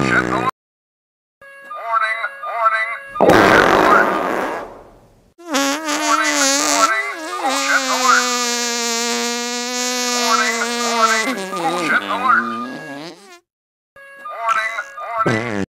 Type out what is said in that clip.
Bullshit alert! Warning, warning, bullshit alert! Warning, warning, bullshit alert! Warning, warning, bullshit alert! Warning, warning.